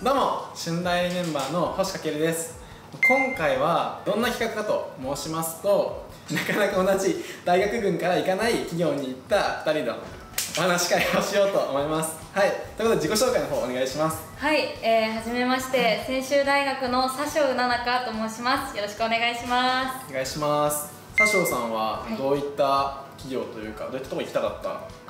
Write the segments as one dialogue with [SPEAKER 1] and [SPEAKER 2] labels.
[SPEAKER 1] どうも、春大メンバーの星翔です。今回はどんな企画かと申しますと、なかなか同じ大学群から行かない企業に行った2人のお話し会をしようと思います。はい、ということで自己紹介の方お願いします。
[SPEAKER 2] はい、はじめまして、専修大学の佐生菜々香と申します。よろしくお願いします。
[SPEAKER 1] お願いします。佐生さんはどういった企業というか、どういったところ行きたかった？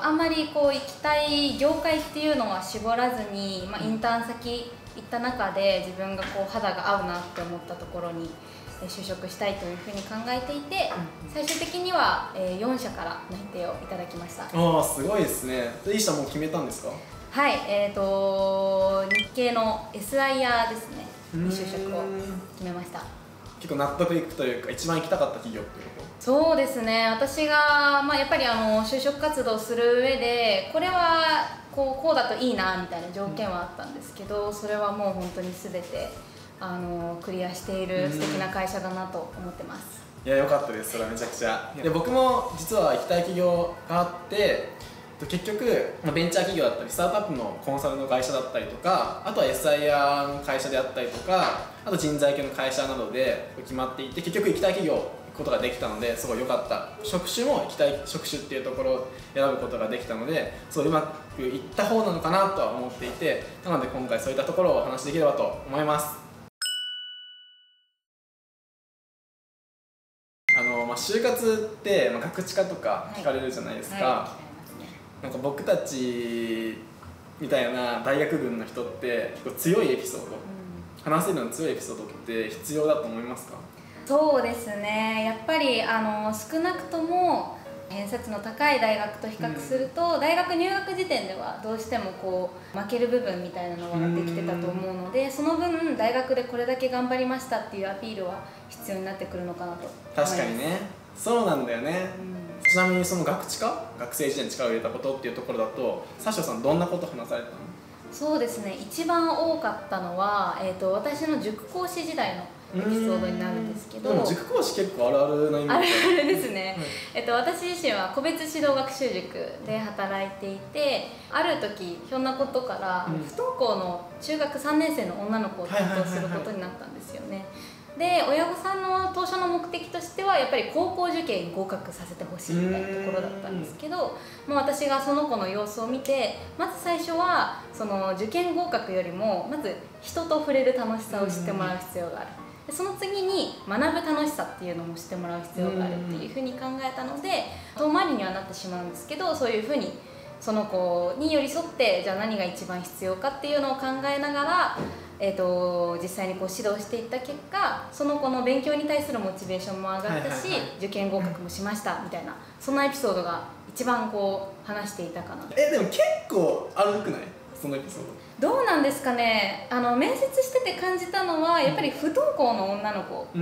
[SPEAKER 2] あんまりこう行きたい業界っていうのは絞らずに、インターン先行った中で自分がこう肌が合うなって思ったところに就職したいというふうに考えていて、最終的には4社から内定をいただきました。
[SPEAKER 1] ああ、すごいですね。いい社もう決めたんですか？
[SPEAKER 2] はい、日系の SIR ですねに就職を決めました。
[SPEAKER 1] 結構納得いくというか、一番行きたかった企業っていうこと？
[SPEAKER 2] そうですね、私が、やっぱり就職活動する上でこれはこうだといいなみたいな条件はあったんですけど、それはもう本当に全てクリアしている素敵な会社だなと思ってます。
[SPEAKER 1] いや、良かったです。それはめちゃくちゃ。で、僕も実は行きたい企業があって、結局ベンチャー企業だったりスタートアップのコンサルの会社だったりとか、あとは SIR の会社であったりとか、あと人材系の会社などで決まっていて、結局行きたい企業行くことができたので、すごい良かった。職種も行きたい職種っていうところを選ぶことができたので、そううまくいった方なのかなとは思っていて、なので今回そういったところをお話しできればと思います。就活って、ガクチカとか聞かれるじゃないですか。なんか僕たちみたいな大学群の人って結構強いエピソード、話せるの強いエピソードって必要だと思いますか？
[SPEAKER 2] そうですね、やっぱり少なくとも偏差値の高い大学と比較すると、大学入学時点ではどうしても負ける部分みたいなのはできてたと思うので、その分大学でこれだけ頑張りましたっていうアピールは必要になってくるのかなと思います。
[SPEAKER 1] 確かにね、そうなんだよね。ちなみにその学生時代に力を入れたことっていうところだと、佐生さんどんなこと話されたの？
[SPEAKER 2] そうですね、一番多かったのは、私の塾講師時代のエピソードになるんですけど。
[SPEAKER 1] でも塾講師結構あるあるなイメージ。
[SPEAKER 2] あるあるですね、私自身は個別指導学習塾で働いていて、ある時ひょんなことから、不登校の中学3年生の女の子を担当することになったんですよね。で、親御さんの当初の目的としてはやっぱり高校受験に合格させてほしいみたいなところだったんですけど、私がその子の様子を見て、まず最初はその受験合格よりもまず人と触れる楽しさを知ってもらう必要がある。でその次に学ぶ楽しさっていうのも知ってもらう必要があるっていうふうに考えたので、遠回りにはなってしまうんですけど、そういうふうにその子に寄り添って、じゃあ何が一番必要かっていうのを考えながら、実際に指導していった結果、その子の勉強に対するモチベーションも上がったし、受験合格もしましたみたいな、そんなエピソードが一番話していたかなと。
[SPEAKER 1] でも結構あるくない？そのエピソー
[SPEAKER 2] ドどうなんですかね。面接してて感じたのは、やっぱり不登校の女の子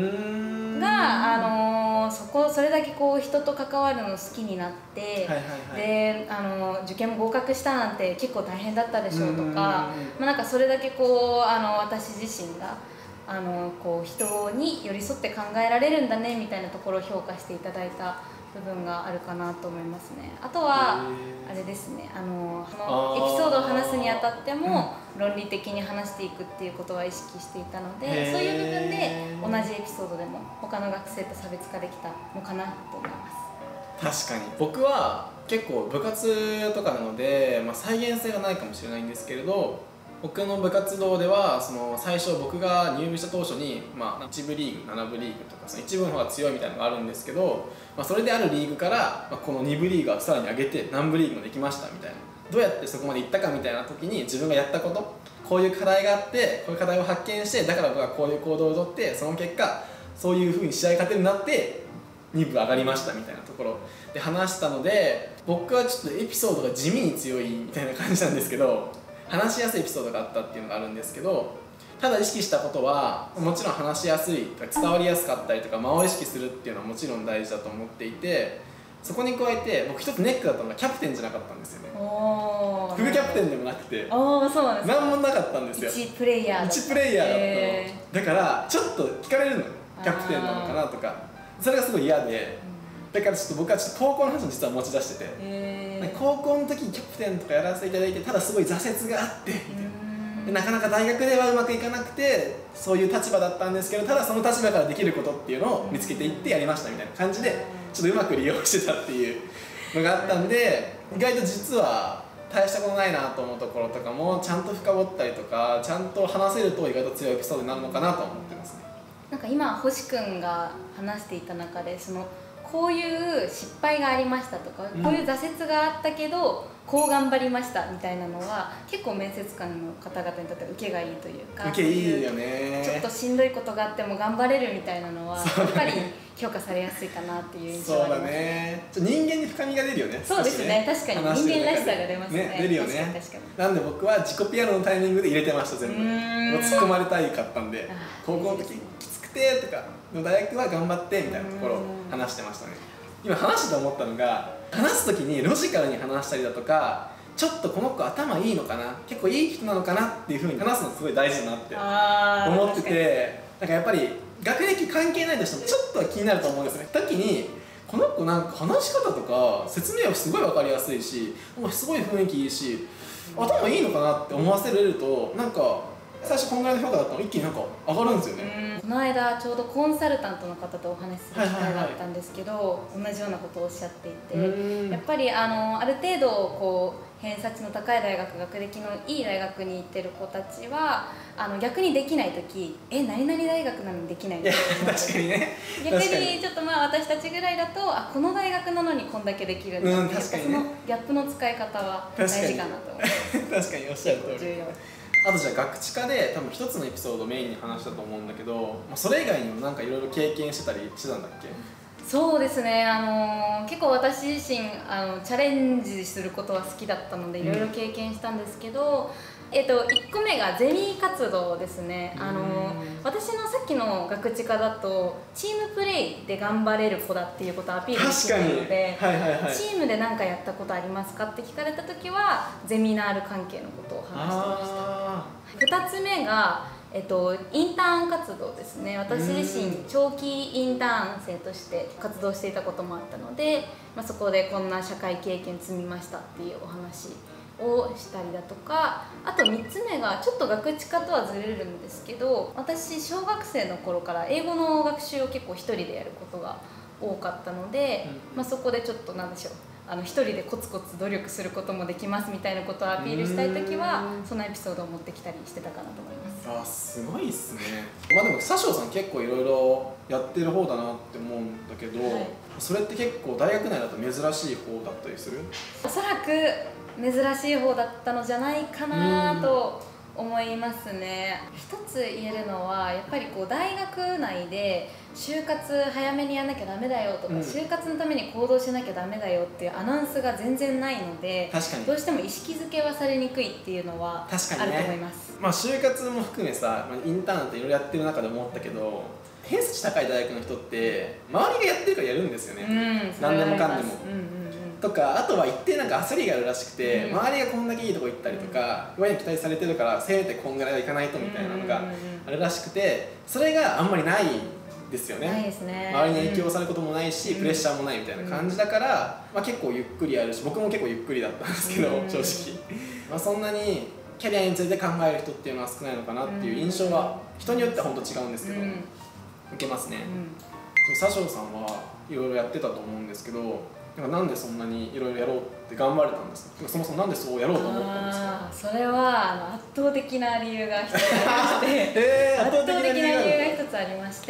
[SPEAKER 2] がそれだけ人と関わるの好きになって、で受験も合格したなんて結構大変だったでしょうとか、なんかそれだけ私自身が人に寄り添って考えられるんだねみたいなところを評価していただいた部分があるかなと思いますね。あとはあれですね、そのエピソードを話すにあたっても論理的に話していくっていうことは意識していたので、そういう部分で同じエピソードでも他の学生と差別化できたのかなと思います。
[SPEAKER 1] 確かに僕は結構部活とかなので、再現性がないかもしれないんですけれど、僕の部活動では最初僕が入部した当初に、1部リーグ7部リーグとかその1部の方が強いみたいなのがあるんですけど、それであるリーグから、この2部リーグをさらに上げて何部リーグもできましたみたいな、どうやってそこまでいったかみたいな時に自分がやったこと、こういう課題があってこういう課題を発見して、だから僕はこういう行動をとって、その結果そういう風に試合勝てるようになって2部上がりましたみたいなところで話したので、僕はちょっとエピソードが地味に強いみたいな感じなんですけど、話しやすいエピソードがあったっていうのがあるんですけど、ただ意識したことはもちろん話しやすいとか伝わりやすかったりとか、間を意識するっていうのはもちろん大事だと思っていて、そこに加えて僕一つネックだったのがキャプテンじゃなかったんですよね。副キャプテンでもなくて、
[SPEAKER 2] そうなんですか。
[SPEAKER 1] 何もなかったんですよ。
[SPEAKER 2] 1プレイヤーだった
[SPEAKER 1] の、だからちょっと聞かれるのよ、キャプテンなのかなとか。それがすごい嫌で、だからちょっと僕は高校の話も実は持ち出してて、高校の時にキャプテンとかやらせていただいて、ただすごい挫折があってみたいな。 でなかなか大学ではうまくいかなくてそういう立場だったんですけど、ただその立場からできることっていうのを見つけていってやりましたみたいな感じでちょっとうまく利用してたっていうのがあったんで、意外と実は大したことないなと思うところとかもちゃんと深掘ったりとかちゃんと話せると意外と強いエピソードになるのかなと思ってますね。
[SPEAKER 2] なんか今星くんが話していた中でこういう失敗がありましたとか、こういう挫折があったけどこう頑張りましたみたいなのは結構面接官の方々にとっては受けがいいというか、
[SPEAKER 1] 受けいいよね。
[SPEAKER 2] ちょっとしんどいことがあっても頑張れるみたいなのはやっぱり評価されやすいかなっていう印象はあります。
[SPEAKER 1] そうだね。人間に深みが出るよね。
[SPEAKER 2] そうですね、確かに人間らしさが出ますね。
[SPEAKER 1] 出るよね。確かに。なんで僕は自己 PR のタイミングで入れてました全部。もう突っ込まれたいかったんで、高校の時きつくてとか、大学は頑張ってみたいなところを話してましたね。今話してて思ったのが、話す時にロジカルに話したりだとか、ちょっとこの子頭いいのかな、結構いい人なのかなっていう風に話すのすごい大事だなって思ってて、なんかやっぱり学歴関係ないとしてもちょっとは気になると思うんですね。時にこの子なんか話し方とか説明はすごい分かりやすいし、すごい雰囲気いいし、頭いいのかなって思わせられると、なんか最初こんぐらいの評価だったの一気になんか上がるんですよね。
[SPEAKER 2] この間ちょうどコンサルタントの方とお話しする機会があったんですけど、同じようなことをおっしゃっていて、やっぱりある程度こう偏差値の高い大学、学歴のいい大学に行ってる子たちは逆にできない時「何々大学なのにできないの?」って
[SPEAKER 1] 確かにね。
[SPEAKER 2] 逆にちょっと私たちぐらいだとこの大学なのにこんだけできるんだっていう、そのギャップの使い方は大事かなと思います。
[SPEAKER 1] 確かにおっしゃる通り。あとじゃあ学知科で多分一つのエピソードをメインに話したと思うんだけど、それ以外にもなんかいろいろ経験してたりしてたんだっけ？
[SPEAKER 2] そうですね、結構私自身チャレンジすることは好きだったのでいろいろ経験したんですけど、1個目がゼミ活動ですね。私のさっきの学知科だとチームプレーで頑張れる子だっていうことをアピールしているので、チームで何かやったことありますかって聞かれた時はゼミナール関係のことを話してました。2つ目がインターン活動ですね。私自身長期インターン生として活動していたこともあったので、そこでこんな社会経験積みましたっていうお話をしたりだとか、あと3つ目がちょっと学知科とはずれるんですけど、私小学生の頃から英語の学習を結構一人でやることが多かったので、そこでちょっとなんでしょう、一人でコツコツ努力することもできますみたいなことをアピールしたい時はそのエピソードを持ってきたりしてたかなと思います。
[SPEAKER 1] すごいっすね。でも佐生さん結構いろいろやってる方だなって思うんだけど、それって結構大学内だと珍しい方だったりする？
[SPEAKER 2] おそらく珍しい方だったのじゃないかなと思いますね。一つ言えるのはやっぱり大学内で就活早めにやんなきゃダメだよとか、就活のために行動しなきゃダメだよっていうアナウンスが全然ないので、どうしても意識づけはされにくいっていうのはあると思います。
[SPEAKER 1] 就活も含めさ、インターンっていろいろやってる中で思ったけど、偏差値高い大学の人って周りがやってるからやるんですよね。何でもかんでも。とか、あとは一定なんか焦りがあるらしくて、周りがこんだけいいとこ行ったりとか、親に期待されてるからせめてこんぐらいはいかないとみたいなのがあるらしくて、それがあんまりないですよね。
[SPEAKER 2] ないですね。
[SPEAKER 1] 周りに影響されることもないし、プレッシャーもないみたいな感じだから、結構ゆっくりやるし、僕も結構ゆっくりだったんですけど、正直そんなにキャリアについて考える人っていうのは少ないのかなっていう印象は人によっては本当違うんですけど、受けますね。佐生さんはいろいろやってたと思うんですけど、なんでそんなにいろいろやろうって頑張れたんですか？そもそもなんでそうやろうと思ったんですか？
[SPEAKER 2] それは圧倒的な理由が一つありまして圧倒的な理由が一つありまして、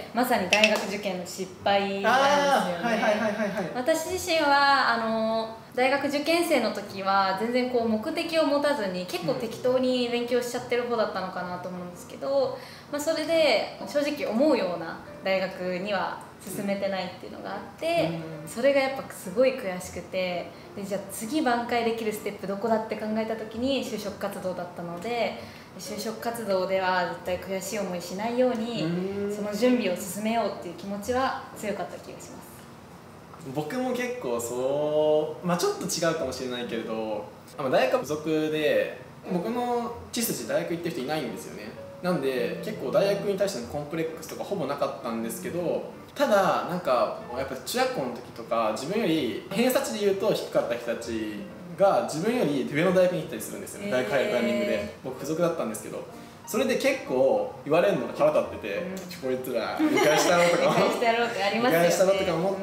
[SPEAKER 2] まさに大学受験の失敗なんですよね。私自身は大学受験生の時は全然目的を持たずに結構適当に勉強しちゃってる方だったのかなと思うんですけど、それで正直思うような大学には進めてないっていうのがあって、それがやっぱすごい悔しくて、でじゃあ次挽回できるステップどこだって考えた時に就職活動だったので、就職活動では絶対悔しい思いしないようにその準備を進めようっていう気持ちは強かった気がします。
[SPEAKER 1] 僕も結構ちょっと違うかもしれないけれど、大学附属で僕の血筋大学行ってる人いないんですよね。なんで結構大学に対してのコンプレックスとかほぼなかったんですけど、ただなんかやっぱ中学校の時とか自分より偏差値で言うと低かった人たちが自分より上の大学に行ったりするんですよね、大学入るタイミングで。僕付属だったんですけど、それで結構言われるのが腹立ってて、こいつら見返したろとか
[SPEAKER 2] 見返したろってありますよね。
[SPEAKER 1] 見返したろとか思って、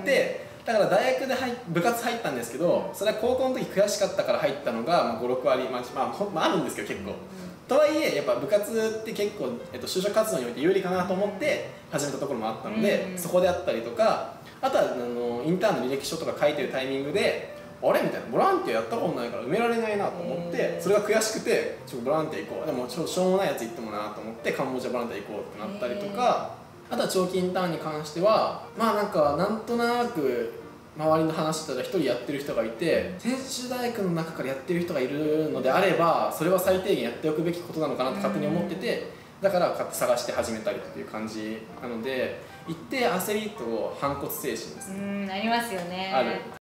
[SPEAKER 1] だから大学で部活入ったんですけど、それは高校の時悔しかったから入ったのが5、6割、あるんですけど結構。とはいえやっぱ部活って結構、就職活動において有利かなと思って始めたところもあったので、そこであったりとか、あとはインターンの履歴書とか書いてるタイミングであれみたいな、ボランティアやったことないから埋められないなと思って、それが悔しくてボランティア行こう、でもしょうもないやつ行ってもなと思ってカンボジアボランティア行こうってなったりとか、あとは長期インターンに関してはなんとなく周りの話したら一人やってる人がいて、専修大学の中からやってる人がいるのであればそれは最低限やっておくべきことなのかなって勝手に思ってて、だから探して始めたりっていう感じなので、一定焦りと反骨精神ですね。
[SPEAKER 2] ありますよね。
[SPEAKER 1] ある。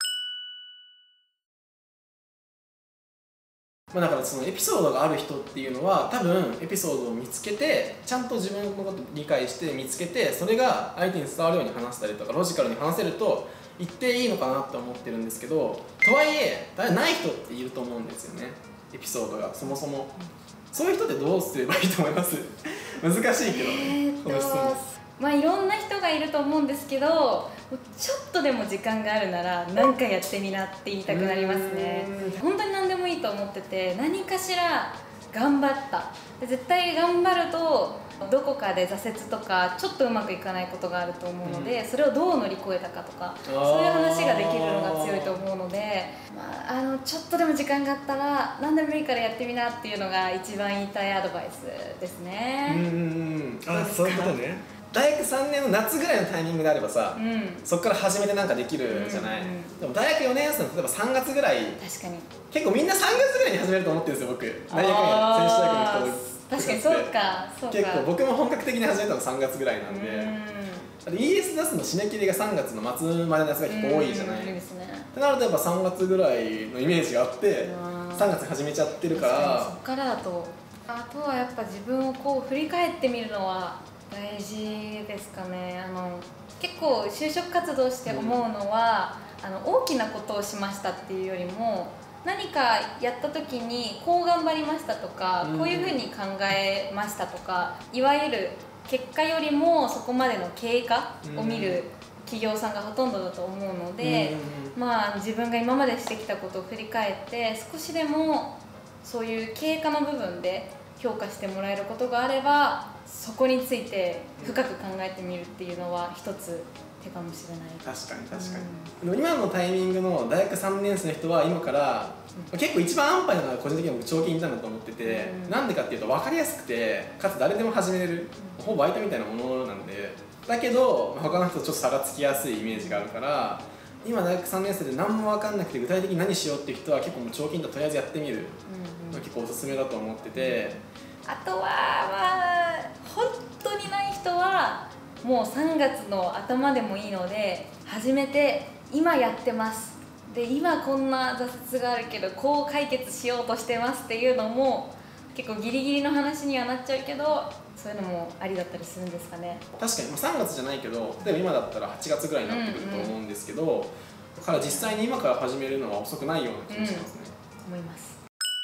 [SPEAKER 1] だからそのエピソードがある人っていうのは多分エピソードを見つけてちゃんと自分のことを理解して見つけて、それが相手に伝わるように話したりとかロジカルに話せると一定いいのかなって思ってるんですけど、とはいえない人っていると思うんですよね、エピソードがそもそも。そういう人ってどうすればいいと思います難しいけどね、この質問。
[SPEAKER 2] いろんな人がいると思うんですけど、ちょっとでも時間があるなら何かやってみなって言いたくなりますね。本当に何でもいいと思ってて、何かしら頑張った、絶対頑張るとどこかで挫折とかちょっとうまくいかないことがあると思うので、それをどう乗り越えたかとか、そういう話ができるのが強いと思うので、ちょっとでも時間があったら何でもいいからやってみなっていうのが一番言いたいアドバイスですね。
[SPEAKER 1] そういうことね。大学3年の夏ぐらいのタイミングであればさ、そこから始めてなんかできるじゃない。でも大学4年生の例えば3月ぐらい、
[SPEAKER 2] 確かに
[SPEAKER 1] 結構みんな3月ぐらいに始めると思ってるんですよ僕。大学や専修大学の人
[SPEAKER 2] 確かにそうか。
[SPEAKER 1] 結構僕も本格的に始めたの3月ぐらいなんで、ES 出すの締め切りが3月の末までのやつが結構多いじゃない。ってなるとやっぱ3月ぐらいのイメージがあって3月に始めちゃってるから、
[SPEAKER 2] そっからだと、あとはやっぱ自分をこう振り返ってみるのは大事ですかね。結構就職活動して思うのは、大きなことをしましたっていうよりも、何かやった時にこう頑張りましたとか、こういうふうに考えましたとか、いわゆる結果よりもそこまでの経過を見る企業さんがほとんどだと思うので、自分が今までしてきたことを振り返って少しでもそういう経過の部分で評価してもらえることがあれば、そこについて深く考えてみるっていうのは一つ手かもしれない。
[SPEAKER 1] 確かに、今のタイミングの大学3年生の人は今から、結構一番安牌なのは個人的には僕長期インターンだと思ってて、なんでかっていうと分かりやすくて、かつ誰でも始めれる、ほぼバイトみたいなものなんで、だけど他の人とちょっと差がつきやすいイメージがあるから、今大学3年生で何も分かんなくて具体的に何しようっていう人は結構もう長期インターンとりあえずやってみるのが結構おすすめだと思ってて、
[SPEAKER 2] あとは本当にない人はもう3月の頭でもいいので始めて、今やってます、で今こんな挫折があるけどこう解決しようとしてますっていうのも結構ギリギリの話にはなっちゃうけど、そういうのもありだったりするんですかね。
[SPEAKER 1] 確かに3月じゃないけど、例えば今だったら8月ぐらいになってくると思うんですけど、だから実際に今から始めるのは遅くないような気がしますね。
[SPEAKER 2] 思います。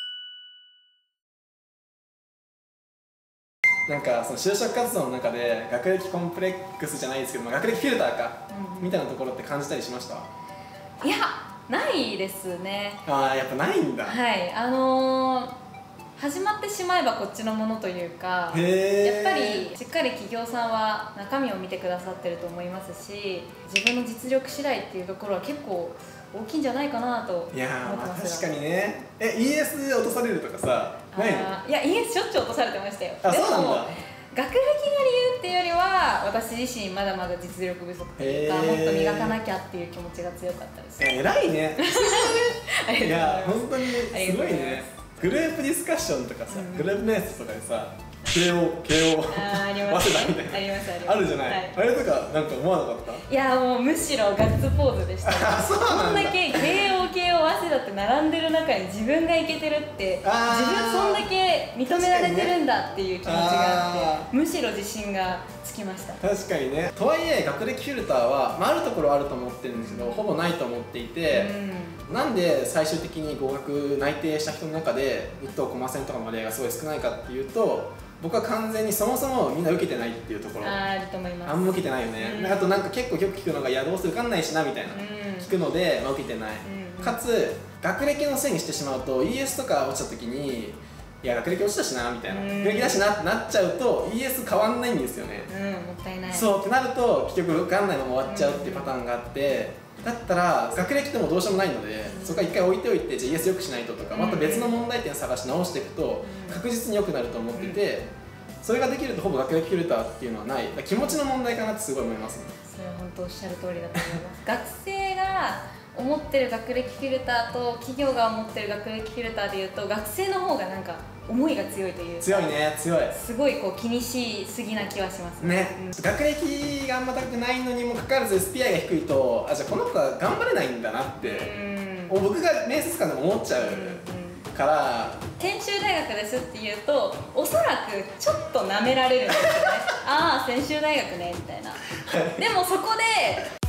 [SPEAKER 1] なんかその就職活動の中で学歴コンプレックスじゃないですけど、学歴フィルターか、みたいなところって感じたりしました？
[SPEAKER 2] いや、ないですね。
[SPEAKER 1] やっぱないんだ。
[SPEAKER 2] はい、始まってしまえばこっちのものというか、やっぱりしっかり企業さんは中身を見てくださってると思いますし、自分の実力次第っていうところは結構大きいんじゃないかなと思ってますが。
[SPEAKER 1] 確かにね。ES 落とされるとかさ、ないの？
[SPEAKER 2] いや ES しょっちゅう落とされてましたよ。
[SPEAKER 1] そうなんだ。
[SPEAKER 2] 学歴が理由っていうよりは、私自身まだまだ実力不足というか、もっと磨かなきゃっていう気持ちが強かったです。
[SPEAKER 1] 偉いね。いや本当にすごいね。グループディスカッションとかさ、グループ面接とかでさ、慶応早稲田みたいなあるじゃない。あれとかなんか思わなかった？
[SPEAKER 2] いやもうむしろガッツポーズでした。こんだけ慶応早稲田って並んでる中に自分がいけてるって、自分そんだけ認められてるんだっていう気持ちがあって、むしろ自信がつつきました。
[SPEAKER 1] 確かにね。とはいえ学歴フィルターは、あるところはあると思ってるんですけど、ほぼないと思っていて、なんで最終的に合格内定した人の中で1等コマ線とかの割合がすごい少ないかっていうと、僕は完全にそもそもみんな受けてないっていうところ。
[SPEAKER 2] あると思います。
[SPEAKER 1] あんま受けてないよね。あとなんか結構よく聞くのが、いやどうせ受かんないしなみたいな、聞くので、受けてない。かつ学歴のせいにしてしまうと ES とか落ちた時に、いや学歴落ちたしなみたいな、学歴だしなってなっちゃうと ES 変わんないんですよね。
[SPEAKER 2] もったいない。
[SPEAKER 1] そうってなると結局受かんないまま終わっちゃうっていうパターンがあって、だったら学歴ってもどうしようもないので、そこは一回置いておいて、じゃあ ES よくしないととか、また別の問題点探し直していくと確実に良くなると思ってて、それができるとほぼ学歴フィルターっていうのはない。気持ちの問題かなってすごい思いますね。
[SPEAKER 2] それは本当おっしゃる通りだと思います。学生が思ってる学歴フィルターと企業が思ってる学歴フィルターでいうと、学生の方がなんか思いが強いというか、
[SPEAKER 1] 強いね、強い。
[SPEAKER 2] すごいこう気にしすぎな気はします
[SPEAKER 1] ね。学歴があんま高くないのにもかかわらず SPI が低いと、じゃあこの子は頑張れないんだなって僕が面接官でも思っちゃうから、
[SPEAKER 2] 専修大学ですって言うとおそらくちょっと舐められるんですよね。ああ専修大学ねみたいな。でもそこで